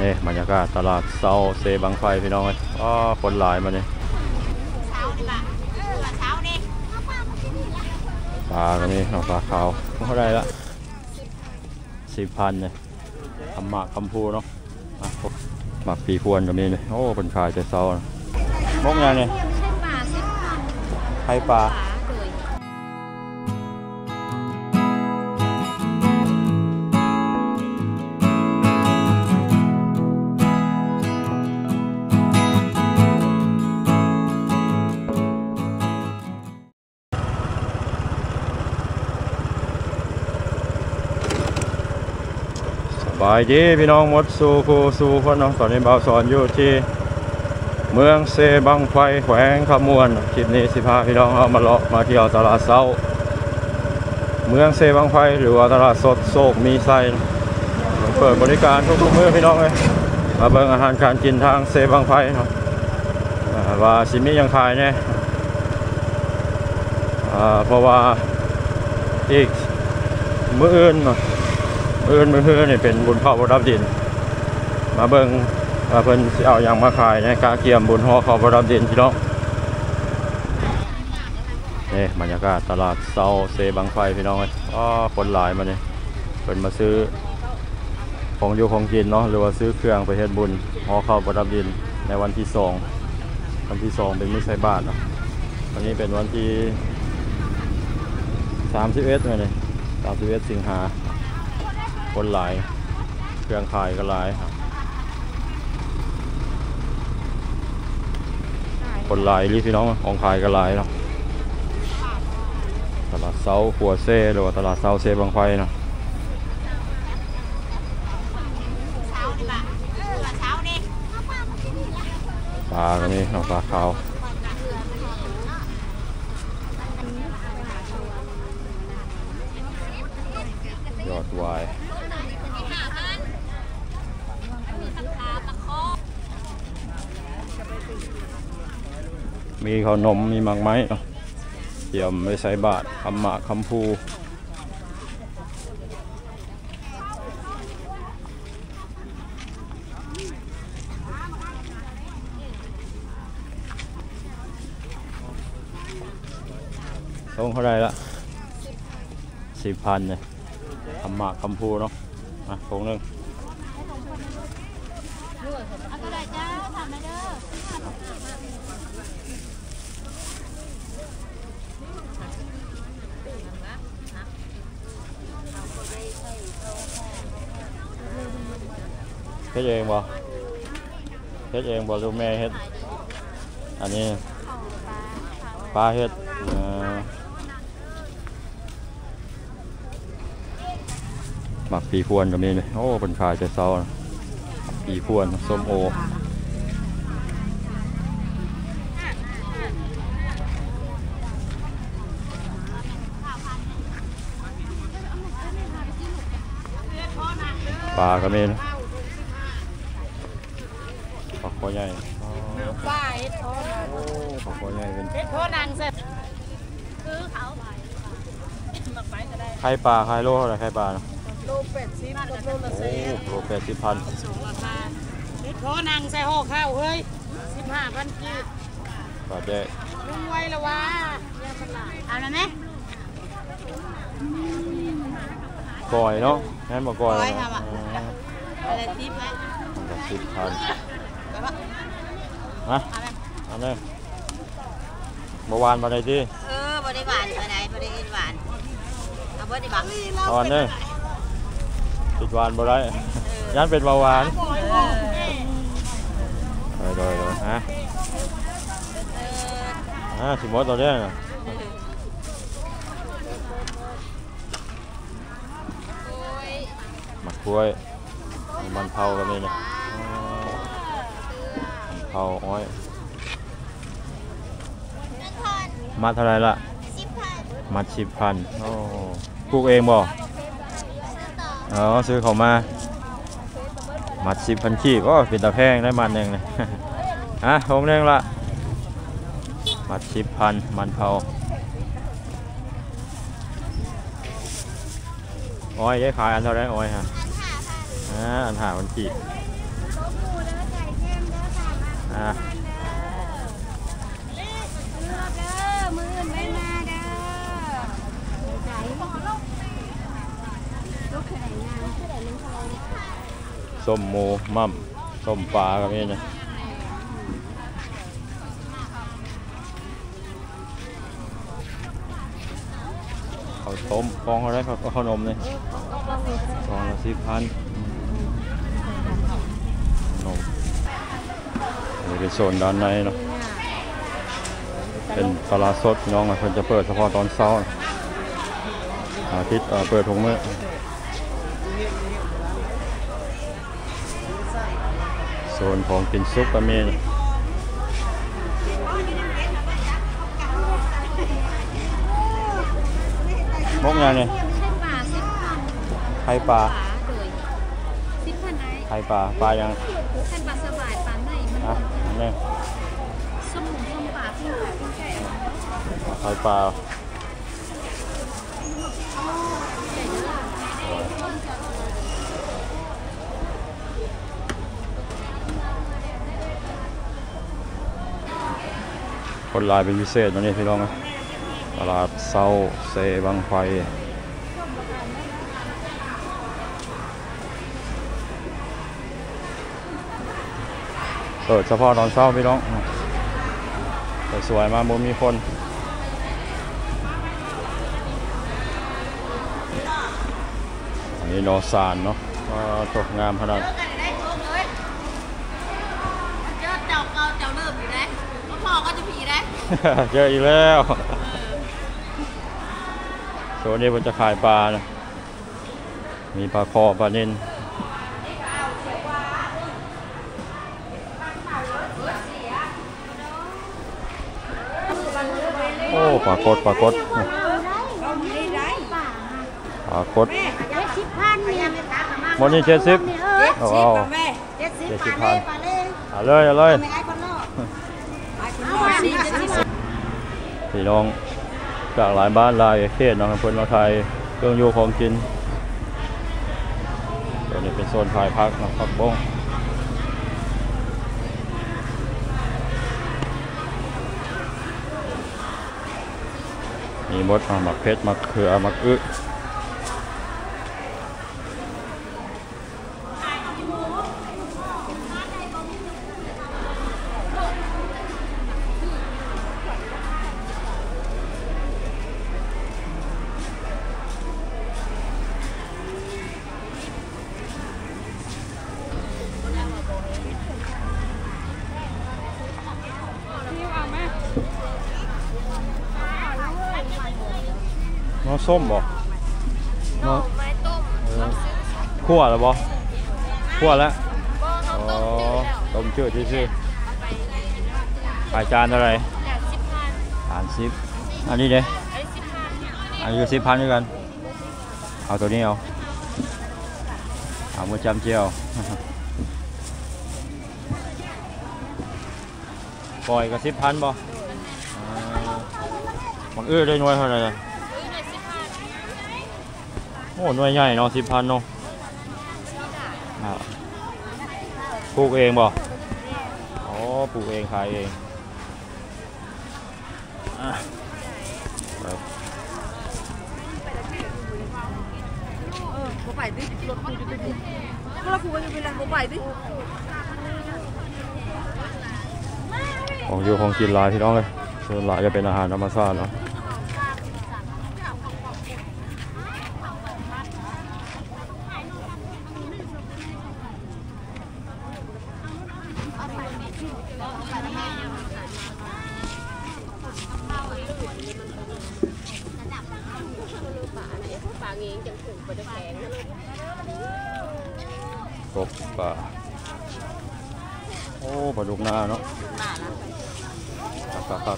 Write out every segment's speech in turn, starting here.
นี่บรรยากาศตลาดเซาเซบังไฟพี่น้องเลยอ๋อคนหลายมาเนี่ยปลาก็มีปลาขาวเท่าไรละ10,000เนี่ยคำหมากคำพูเนาะหมักปีพวนก็มีเลยโอ้เป็นขายแต่เซามกยังเนี่ยไข่ปลาบายดีพี่น้องหมดสู่ครูสู่คนน้องตอนนี้บ่าวสอนอยู่ที่เมืองเซบังไฟแขวงขมวนคลิปนี้สิพาพี่น้องเอามาเลาะมาเที่ยวตลาดเซาเมืองเซบังไฟหรือว่าตลาดสดโศกมีไส้เปิดบริการทุกมื้อพี่น้องเลยมาเบิ่งอาหารการกินทางเซบังไฟเนาะว่าสิมียังขายเนี่ยเพราะว่าอีกมื้ออื่นนี่เป็นบุญเผาบุญรับดินมาเบิ่งเพิ่นสิเอาอย่างมาขายในกาเกียมบุญห่อเขาบุญรับดินพี่น้องนี่บรรยากาศตลาดเซาเซบังไฟพี่น้องอ๋อคนหลายมาเนี่ยเพิ่นมาซื้อของอยู่ของกินเนาะหรือว่าซื้อเครื่องไปเฮ็ดบุญห่อเขาบุญรับดินในวันที่2เป็นมื้อใส่บาตรเนาะวันนี้เป็นวันที่31มื้อนี้31สิงหาคนหลายเครื่องขายก็หลายคนหลายรีพี่น้องของขายก็หลายเนาะตลาดเซาขัวเซ่หรือว่าตลาดเซาเซ่บางไฟเนาะปลาก็มีปลาขาวยอดวายมีขนมมีหมากไม้เนาะเตรียมไว้ใส่บาตรคำหมากคำพูส่งเท่าไรละ10,000เนี่ยคำหมากคำพูเนาะถุงนึงเฮ็ดเองบ่ลูกแม่เฮ็ดอันนี้ปลาเฮ็ดหมักปีพวนก็มีเลยโอ้เป็นขายแต่เซาปีพวนส้มโอปลาก็มีปลาคอใหญ่ปลาเฮ็ดโทนปลาคอใหญ่เป็นเฮ็ดโทนังเสร็จคือเขาไข่ปลาไข่โลเท่าไหร่ไข่ปลาโล80โลละ10โล80,000เฮ็ดโทนังใส่ห่อข้าวเฮ้ย15,000กีบปลาแดกลุงไว้ละวะเอาแล้วไหมก่อยเนาะแม่บอกก่อยอะไรทิพย์ไหม10,000ฮะอันนี้เมื่อวานมาได้ที่บริบาลอะไรบริบาลเอาบริบาลเอาอันนี้ติดหวานบ่ได้ยันเป็นเบาหวานโดยฮะสิมดตัวเนี้ยมะกล้วยมันเผาก็มีเนี่ยมันเผาอ้อยมัดเท่าไรล่ะมัด10,000โอ้ปลูกเองบ่ซื้อเขามามัด10,000ขีดก็เป็นตะแพงได้มันหนึ่งเลยผมเร่งละมัด10,000มันเผาอ้อยได้ขายอันเท่าไรอ้อยฮะอัน5,000ขีดมือไม่มาเด้อส้มหมูมั่มส้มปลาก็มีนะข้าวต้มกองอะไรครับขนมนี่กองละ10,000ขนมนี่เป็นโซนด้านในเนาะเป็นตลาดสดน้องเพิ่นจะเปิดเฉพาะตอนเช้าอาทิตย์เปิดทุกมื้อโซนของกินซุปก็มีมกยังไงไข่ปลาไข่ปลาปลายังไข่ปลาสบายปลาไหนมันนี่ส้มปลาที่เป็นไก่ไข่ปลาคนลายเป็นพิเศษวันนี้พี่น้องนะตลาดเซาเซบังไฟเปิดเฉพาะตอนเช้าพี่น้องสวยมาบ่มีคนอันนี้นอซานเนาะตกงามขนาดเจ้าเริ่มอยู่ได้พ่อก็จะผีได้เจออีกแล้วโซนนี้ผมจะขายปลานะมีปลาคอปลานิ่นโอ้ปลากดปลากดหมดนี่70เอาเลยพี่น้องจากหลายบ้านหลายเขตน้องเพิ่นมาขายเครื่องอยู่ของกินตัวนี้เป็นโซนขายผักนะผักบ้งมีมดหมักเพชรหมักเขือหมักอึน้องส้มบ่น้องคั่วแล้วบ่คั่วแล้วอ๋อต้มจืดชื่อขายจานเท่าไหร่30อันนี้เด้อันนี้10,000ด้วยกันเอาตัวนี้เอามาจำเจียวปล่อยกับ10,000บ่มันได้หน่วยเท่าไหร่โอ้หน่วยใหญ่เนาะ10,000เนาะปลูกเองบ่อ๋อปลูกเองขายเองไปดิรถกูจะไปดิรถกูจะไปแล้วไปดิของอยู่ของกินหลายพี่น้องเลยส่วนหลายจะเป็นอาหารธรรมชาติเนาะกบปลาโอ้ปลาดุกนาเนาะครับ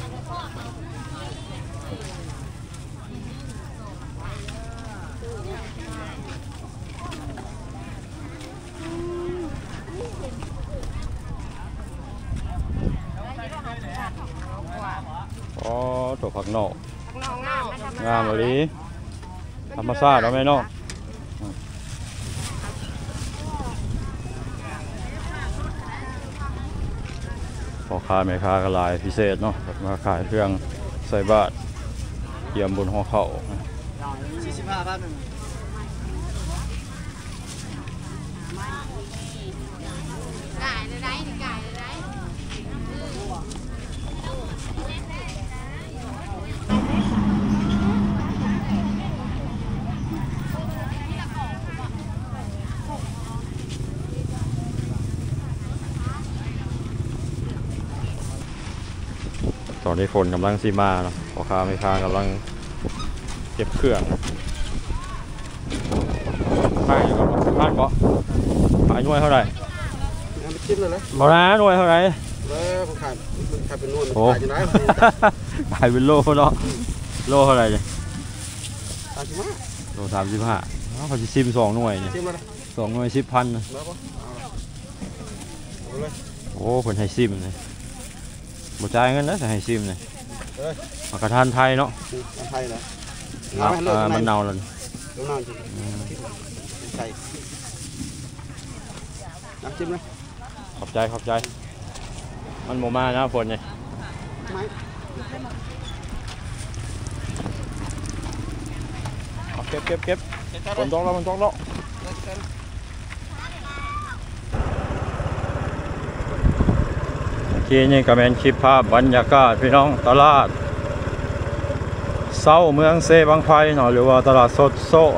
อ๋อตัวผักนอกงามเลยธรรมชาติเราไหมเนาะพอค้าแม่ค้ากระลายพิเศษเนาะมาขายเครื่องใส่บาตรเยี่ยมบนห้องเขา 45 บาทกายเลยได้กายเลยได้ตอนนี้ฝนกำลังซีมาเนาะพอค้าแม่ค้ากำลังเก็บเครื่องขายก็บ้านก็ขายหน่วยเท่าไหร่ไปชิมเลยนะบอกนะหน่วยเท่าไหร่แล้วผมขายเป็นนวลขายยังไงขายเป็นโลเนาะโลเท่าไหร่เนี่ย 35 โล35เขาจะซิม2 หน่วยเนี่ย2 หน่วย10,000นะโอ้คนให้ซิมเลยบ่จ่ายเงินนะแต่ให้ซิมเลยมากระทานไทยเนาะไทยนะมันเน่าเลยใช่น้ำจิ้มเลยขอบใจมันโมมานะฝนเนี่ยเก็บฝนตกแล้วทีนี้ก็เป็นคลิปภาพบรรยากาศพี่น้องตลาดเศร้าเมืองเซบังไฟเนาะหรือว่าตลาดสด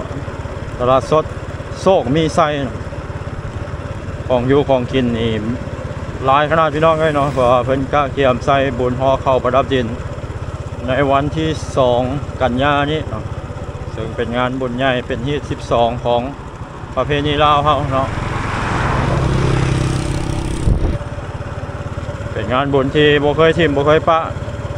โซกมีไส้ของอยู่ของกินนี่หลายขนาดพี่น้องเลยเนาะเพราะเพิ่นก็เกี่ยมใส่บุญห่อข้าวประดับดินในวันที่2 กันยายนนี้เนาะซึ่งเป็นงานบุญใหญ่เป็นที่12ของประเพณีลาวเฮาเนาะเป็นงานบุญที่บ่เคยทิ่มบ่เคยปะ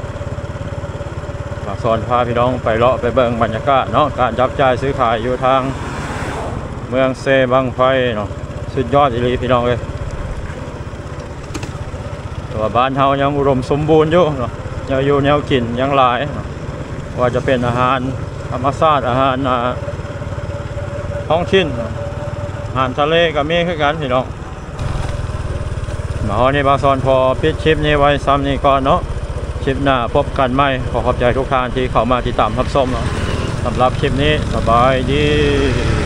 สอนพาพี่น้องไปเลาะไปเบิ่งบรรยากาศเนาะการจับจ่ายซื้อขายอยู่ทางเมืองเซบังไฟเนาะสุดยอดอีหลีพี่น้องเลยตัวบ้านเฮายังอุดมสมบูรณ์อยู่เนาะยังอยู่แนวกินยังหลายว่าจะเป็นอาหารธรรมชาติอาหารท้องถิ่นอาหารทะเลก็มีคือกันพี่น้องมาวันนี้บาซอนพอปิดคลิปนี้ไว้ซ้ำนี้ก่อนเนาะคลิปหน้าพบกันใหม่ขอขอบใจทุกท่านที่เข้ามาติดตามรับชมเนาะสำหรับคลิปนี้สบายดี